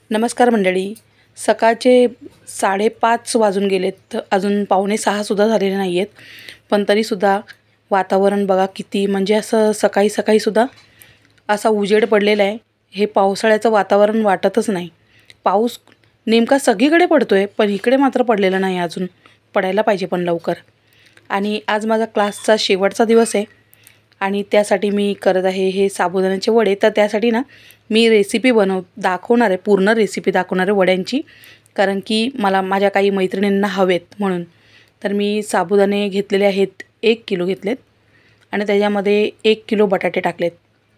नमस्कार मंडळी. सकाळचे 5:30 वाजून गेलेत, तर अजून 5:45 सुद्धा झालेले नाही आहेत. पण तरीसुद्धा वातावरण बघा किती, म्हणजे असं सकाळी सकाळीसुद्धा असा उजेड पडलेला आहे. हे पावसाळ्याचं वातावरण वाटतच नाही. पाऊस नेमका सगळीकडे पडतो आहे, पण इकडे मात्र पडलेला नाही अजून. पडायला पाहिजे पण लवकर. आणि आज माझा क्लासचा शेवटचा दिवस आहे आणि त्यासाठी मी करत आहे हे साबुदाण्याचे वडे. तर त्यासाठी ना मी रेसिपी दाखवणार आहे, पूर्ण रेसिपी दाखवणार आहे वड्यांची, कारण की मला माझ्या काही मैत्रिणींना हवेत म्हणून. तर मी साबुदाणे घेतलेले आहेत, 1 किलो घेतलेत आणि त्याच्यामध्ये 1 किलो बटाटे टाकलेत.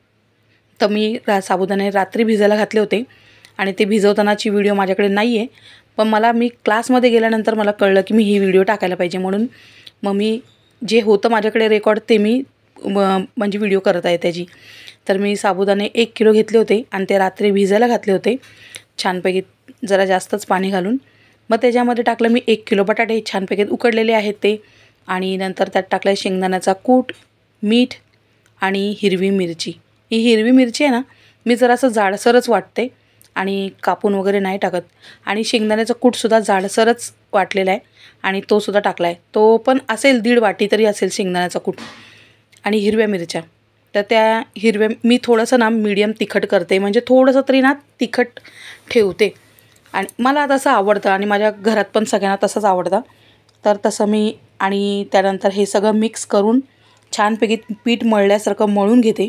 तर मी साबुदाणे रात्री भिजायला घातले होते आणि ते भिजवतानाची व्हिडिओ माझ्याकडे नाही आहे. पण मी क्लासमध्ये गेल्यानंतर मला कळलं की मी ही व्हिडिओ टाकायला पाहिजे, म्हणून मग मी जे होतं माझ्याकडे रेकॉर्ड ते मी म्हणजे व्हिडिओ करत आहे त्याची. तर मी साबुदाणे 1 किलो घेतले होते आणि ते रात्री भिजायला घातले होते छानपैकी, जरा जास्तच पाणी घालून. मग त्याच्यामध्ये टाकलं मी 1 किलो बटाटे, छानपैकी उकडलेले आहेत ते. आणि नंतर त्यात टाकलं शेंगदाण्याचा कूट, मीठ आणि हिरवी मिरची. ही हिरवी मिरची आहे ना, मी जरासं जाडसरच वाटते आणि कापून वगैरे नाही टाकत. आणि शेंगदाण्याचा कूटसुद्धा जाडसरच वाटलेला आहे आणि तोसुद्धा टाकला आहे. तो पण असेल 1.5 वाटी तरी असेल शेंगदाण्याचा कूट. आणि हिरव्या मिरच्या, तर त्या हिरव्या मी थोडंसं ना मीडियम तिखट करते, म्हणजे थोडंसं तरी ना तिखट ठेवते आणि मला तसं आवडतं आणि माझ्या घरात पण सगळ्यांना तसंच आवडतं. तर तसं मी आणि त्यानंतर हे सगळं मिक्स करून छानपैकी पीठ मळल्यासारखं मळून घेते.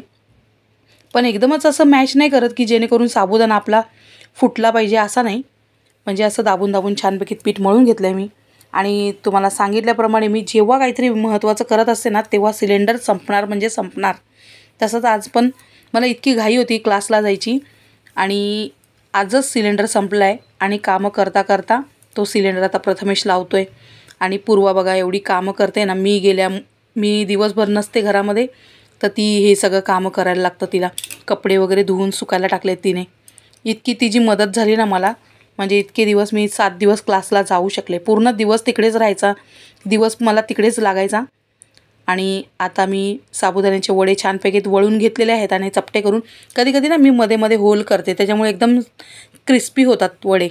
पण एकदमच असं मॅश नाही करत की जेणेकरून साबुदाणा आपला फुटला पाहिजे, असा नाही. म्हणजे असं दाबून दाबून छानपैकी पीठ मळून घेतलं आहे मी. आणि तुम्हाला सांगितल्याप्रमाणे मी जेव्हा काहीतरी महत्त्वाचं करत असते ना, तेव्हा सिलेंडर संपणार म्हणजे संपणार. तसंच आज पण मला इतकी घाई होती क्लासला जायची आणि आजच सिलेंडर संपला आहे. आणि कामं करता करता तो सिलेंडर आता प्रथमेश लावतो आहे. आणि पूर्वा बघा एवढी कामं करते ना, मी दिवसभर नसते घरामध्ये, तर ती हे सगळं कामं करायला लागतं तिला. कपडे वगैरे धुवून सुकायला टाकलेत तिने. इतकी तिची मदत झाली ना मला, म्हणजे इतके दिवस मी 7 दिवस क्लासला जाऊ शकले. पूर्ण दिवस तिकडेच राहायचा, दिवस मला तिकडेच लागायचा. आणि आता मी साबुदाण्याचे वडे छानपैकी वळून घेतलेले आहेत आणि चपटे करून, कधी कधी ना मी मध्ये मध्ये होल करते, त्याच्यामुळे एकदम क्रिस्पी होतात वडे.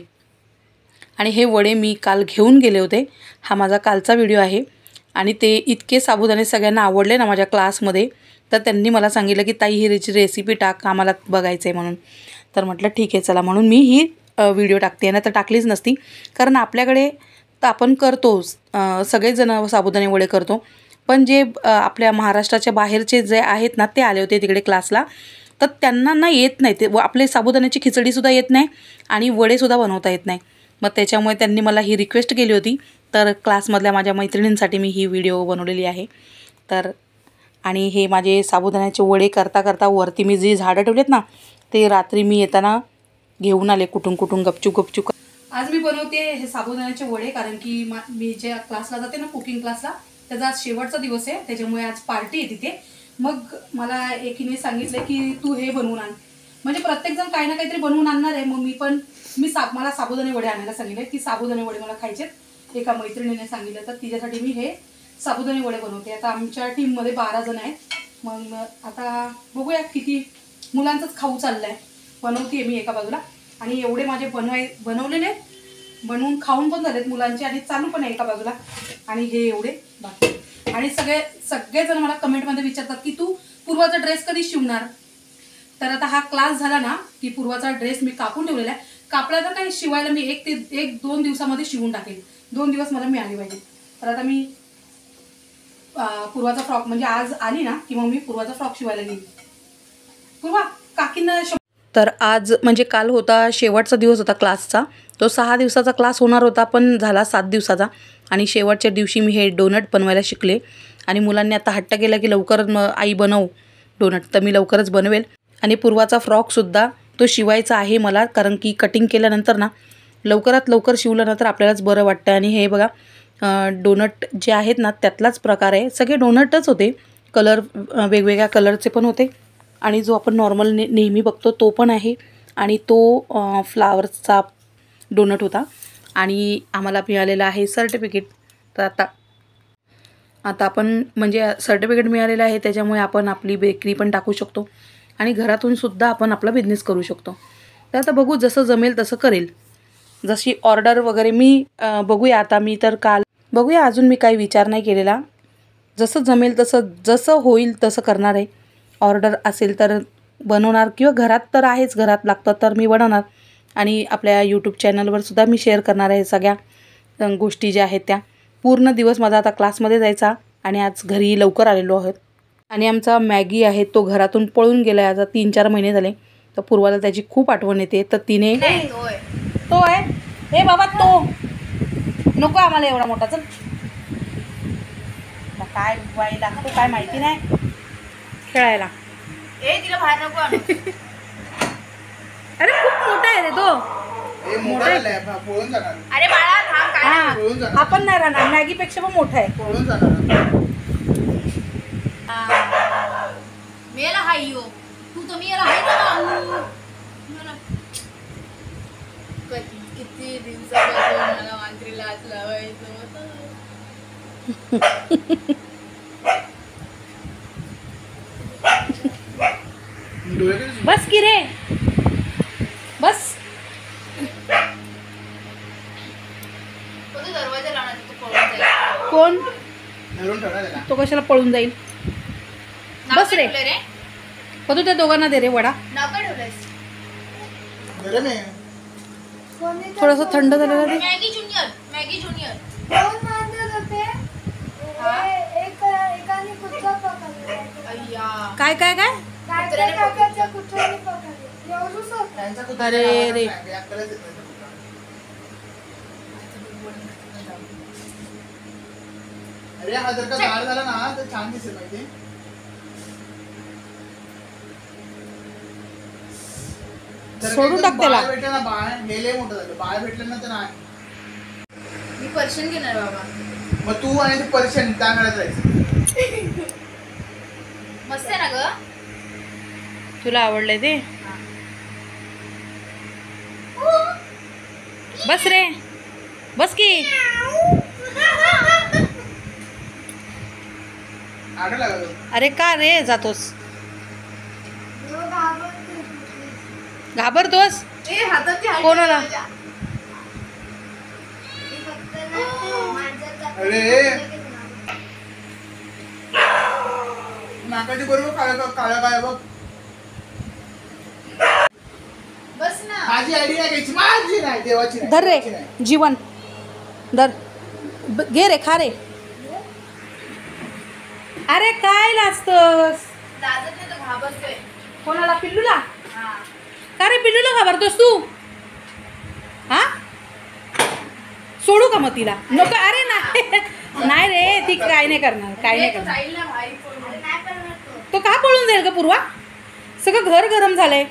आणि हे वडे मी काल घेऊन गेले होते. हा माझा कालचा व्हिडिओ आहे. आणि ते इतके साबुदाणे सगळ्यांना आवडले ना माझ्या क्लासमध्ये, तर त्यांनी मला सांगितलं की ताई ही रेसिपी टाक, आम्हाला बघायचं आहे म्हणून. तर म्हटलं ठीक आहे चला, म्हणून मी ही व्हिडिओ टाकते. ना तर टाकलीच नसती, कारण आपल्याकडे तर आपण करतोच, सगळेजण साबुदाणे वडे करतो. पण जे आपल्या महाराष्ट्राच्या बाहेरचे जे आहेत ना, ते आले होते तिकडे क्लासला, तर त्यांना ना येत नाही ते आपले साबुदाण्याची खिचडीसुद्धा येत नाही आणि वडेसुद्धा बनवता येत नाही. मग त्याच्यामुळे त्यांनी मला ही रिक्वेस्ट केली होती. तर क्लासमधल्या माझ्या मैत्रिणींसाठी मी ही व्हिडिओ बनवलेली आहे. तर आणि हे माझे साबुदाण्याचे वडे करता करता वरती मी जे झाडं ठेवलेत ना, ते रात्री मी येताना घेऊन आले कुठून गपचूप. आज मी बनवते हे साबुदाण्याचे वडे, कारण की मी ज्या क्लासला जाते ना, कुकिंग क्लासला, त्याचा आज शेवटचा दिवस आहे, त्याच्यामुळे आज पार्टी आहे तिथे. मग मला एकीने सांगितलं की तू हे बनवून आण, म्हणजे प्रत्येकजण काही ना काहीतरी बनवून आणणार आहे. मग मला साबुदाणे वडे आणायला सांगितले की साबुदाणे वडे मला खायचे. एका मैत्रिणीने सांगितलं, तर तिच्यासाठी मी हे साबुदाणे वडे बनवते. आता आमच्या टीममध्ये 12 जण आहेत. मग आता बघूया किती मुलांचंच खाऊ चाललं आहे. बनवते मी एका बाजूला, आणि एवढे माझे बनवलेले बनवून खाऊन पण झालेत मुलांचे, आणि चालू पण आहे एका बाजूला. आणि हे एवढे बाकी. आणि सगळेजण मला कमेंटमध्ये विचारतात की तू पूर्वाचा ड्रेस कधी शिवणार. तर आता हा क्लास झाला ना की पूर्वाचा ड्रेस मी कापून ठेवलेला आहे. कापला तर काही शिवायला मी 1-2 दिवसामध्ये शिवून टाकेल. 2 दिवस मला मिळाले पाहिजे. तर आता मी पूर्वाचा फ्रॉक, म्हणजे आज आली ना की मग मी पूर्वाचा फ्रॉक शिवायला गेली. पूर्वा काकींना. तर आज म्हणजे काल होता शेवटचा दिवस होता क्लासचा. तो 6 दिवसाचा क्लास होणार होता, पण झाला 7 दिवसाचा. आणि शेवटच्या दिवशी मी हे डोनट बनवायला शिकले. आणि मुलांनी आता हट्ट केला की लवकर आई बनव डोनट, तर मी लवकरच बनवेल. आणि पूर्वाचा फ्रॉकसुद्धा तो शिवायचा आहे मला, कारण की कटिंग केल्यानंतर ना लवकरात लवकर शिवलं ना तर आपल्यालाच बरं वाटतं. आणि हे बघा डोनट जे आहेत ना त्यातलाच प्रकार आहे. सगळे डोनटच होते, कलर वेगवेगळ्या कलरचे पण होते. आणि जो आपण नॉर्मल नेहमी बघतो तो पण आहे. आणि तो फ्लावर्सचा डोनट होता. आणि आम्हाला मिळालेलं आहे सर्टिफिकेट. तर आता आपण म्हणजे सर्टिफिकेट मिळालेलं आहे, त्याच्यामुळे आपण आपली बेकरी पण टाकू शकतो आणि घरातून सुद्धा आपण आपला बिझनेस करू शकतो. तर आता बघू, जसं जमेल तसं करेल. जशी ऑर्डर वगैरे मी बघूया. आता मी तर काल बघूया, अजून मी काही विचार नाही केलेला. जसं जमेल तसं, जसं होईल तसं करणार आहे. ऑर्डर असेल तर बनवणार, किंवा घरात तर आहेच, घरात लागतं तर मी बनवणार. आणि आपल्या यूट्यूब चॅनलवर सुद्धा मी शेअर करणार आहे सगळ्या गोष्टी ज्या आहेत त्या. पूर्ण दिवस माझा आता क्लासमध्ये जायचा आणि आज घरी लवकर आलेलो आहोत. आणि आमचा मॅगी आहे तो घरातून पळून गेला आहे. आता 3-4 महिने झाले. तर पूर्वाला त्याची खूप आठवण येते. तर तिने तो आहे, हे बाबा तो नको आम्हाला एवढा मोठा. चल काय बाई लागतो काय माहिती नाही खेळायला. तिला बाहेर नको आणू. अरे खूप मोठा आहे रे तो. अरे बाळा थांब, काय हा पण नाही राहणार, मॅगी पेक्षा पण मोठा आहे. मेला हाय यो, तू तर मेला हाय ना. किती दिवसापासून मला मांजरीला हात लावायचं होतं. बस की रे, बस. दरवाजा लावणार, तू पळून जाईल. कोण तो कशाला पळून जाईल. बस रे, तू त्या दोघांना दे रे वडा. थोडस थंड झालेलं दे. Maggi junior, Maggi junior. काय काय काय अरे रे, अरे हा जर का जाड झाला ना तर छान दिसेल माहिती. सोडून टाक त्याला. बाळ भेटलं ना, बाळ हे लय मोठं झालं. बाळ भेटलं ना तर नाही. मी पर्शियन घेणार बाबा. मग तू आणि ते पर्शियन त्या घरात जायचं. मस्त आहे ना ग. तुला आवडलंय ते. बस रे, बस की. अरे का रे जातोस, घाबरतोस कोणाला. अरे नाकाची बरोबर काळा काय बघ. बस ना. माझी आयडिया घ्यायची, माझी नाही, देवाची नाही. धर रे जीवन, धर. घे रे, खा रे. अरे काय लाजतोस. लाजत नाही, तो घाबरतोय. कोणाला, पिल्लूला. हा. का रे पिल्लूला घाबरतोस तू. हा सोडू का मग तिला. नको. अरे नाही नाही रे, ती काय नाही करणार, काय नाही करणार. जाईल ना भाई पळून. नाही करणार तो. तो का पळून जाईल का पूर्वा. सगळं घर गरम झालंय.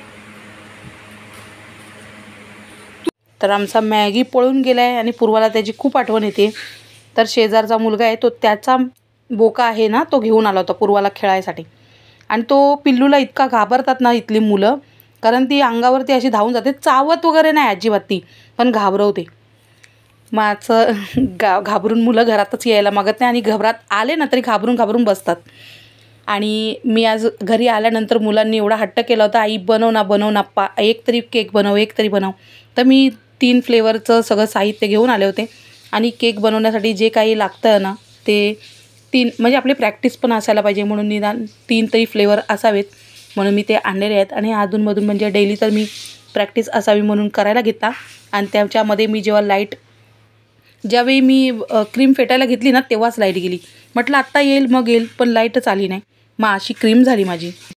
तर आमचा मॅगी पळून गेलाय आणि पूर्वाला त्याची खूप आठवण येते. तर शेजारचा मुलगा आहे तो, त्याचा बोका आहे ना, तो घेऊन आला होता पूर्वाला खेळायसाठी. आणि तो पिल्लूला इतका घाबरतात ना इथली मुलं, कारण ती अंगावरती अशी धावून जाते. चावत वगैरे नाही अजिबात ती, पण घाबरवते. माझं घाबरून मुलं घरातच यायला मागत नाही, आणि घरात आले ना तरी घाबरून घाबरून बसतात. आणि मी आज घरी आल्यानंतर मुलांनी एवढा हट्ट केला होता, आई बनव ना, बनव ना, एक तरी केक बनव, एक तरी बनव. तर मी 3 फ्लेवरचं सगळं साहित्य घेऊन आले होते. आणि केक बनवण्यासाठी जे काही लागतं ना ते 3, म्हणजे आपली प्रॅक्टिस पण असायला पाहिजे म्हणून निदान 3 तरी फ्लेवर असावेत म्हणून मी ते आणलेले आहेत. आणि अधूनमधून म्हणजे डेली तर मी प्रॅक्टिस असावी म्हणून करायला घेतला. आणि त्याच्यामध्ये मी जेव्हा ज्यावेळी मी क्रीम फेटायला घेतली ना तेव्हाच लाईट गेली. म्हटलं आत्ता येईल मग येईल, पण लाईटच आली नाही. मग अशी क्रीम झाली माझी.